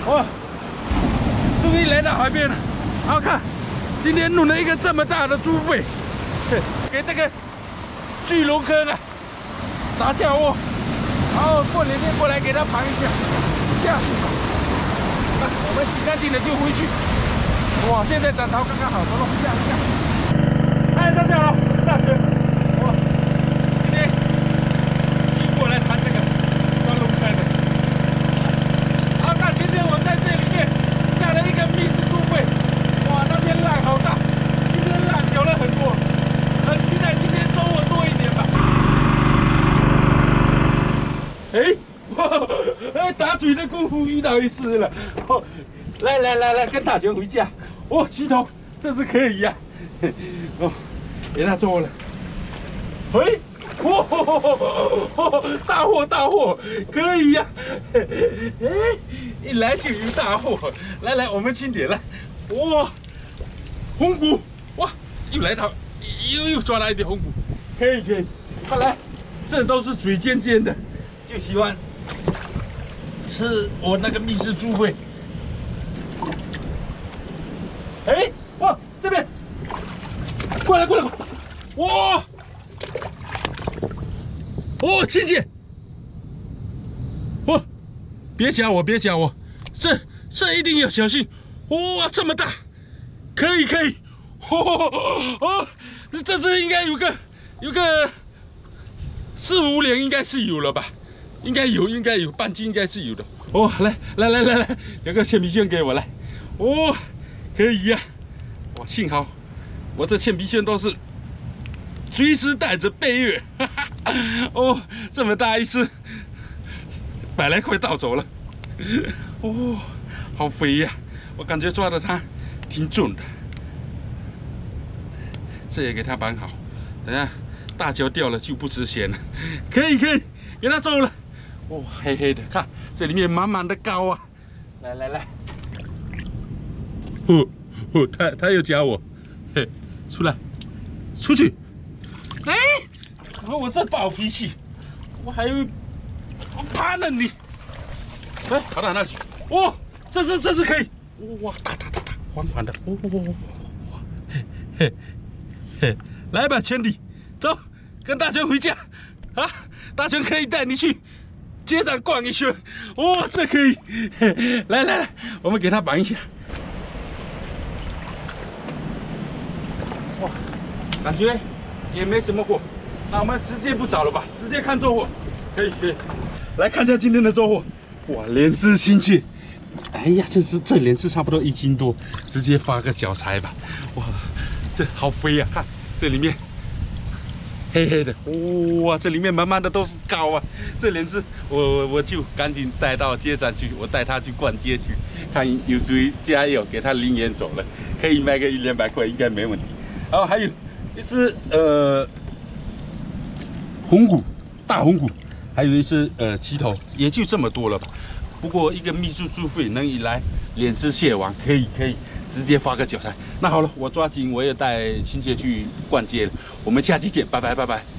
哇，终于来到海边了。好看，今天弄了一个这么大的猪肺，给这个巨龙坑啊炸酱窝。然后过2天过来给它盘一下，这样。那我们洗干净了就回去。哇，现在涨潮刚刚好，走了，下。嗨，大家好，我是大学。哇，今天一过来谈这个钻龙开的。好，那今天我在这里面下了一个密制猪肺。哇，那边浪好大，今天浪小了很多，很期待今天收获多一点吧。哎，打嘴的功夫遇到一次了。哦，来，跟大雄回家。哦，齐头，这是可以呀。哦，给他做了。嘿，大货，可以呀。哎，一来就有大货。来，我们清点了。哇，红骨，哇，又来到，又抓到一点红骨，可以。看来这都是嘴尖尖的，就喜欢吃我那个密室猪肺。哎，哇，这边，过来，哇，哦，亲戚，哇，别夹我，这一定要小心。哇，这么大，可以，哦，这只应该有个4、5两，应该是有了吧？应该有半斤，应该是有的。哦，来，两个铅笔圈给我来。哦，可以呀。哇，幸好我这铅笔圈都是随时带着备月。哦，这么大一只，100来块盗走了。哦，好肥呀！我感觉抓的它挺准的。这也给它绑好，等下大脚掉了就不值钱了。可以，给它做了。哦，黑黑的，看这里面满满的膏啊！来，他又夹我，嘿，出去！哎，我这暴脾气，我还以为我怕了你。哎，跑到哪里去？哇，这是可以，哇，大，缓的，哇，嘿，来吧，兄弟，走，跟大雄回家啊！大雄可以带你去街上逛一圈，哦，这可以。来，我们给他绑一下。哇，感觉也没什么货，那我们直接不找了吧，直接看收获。可以，来看一下今天的收获。哇，连只新切，哎呀，这连只差不多1斤多，直接发个脚财吧。哇，这好肥啊！看这里面黑黑的，哇，这里面满满的都是膏啊！这连只我就赶紧带到街上去，我带他去逛街去，看有谁加油，给他0元走了，可以卖个100、200块，应该没问题。然后还有一只大红骨，还有一只齐头，也就这么多了吧。不过一个秘书猪肺能一来2只蟹王，可以，直接发个脚财。那好了，我抓紧，我也带亲戚去逛街了。我们下期见，拜拜。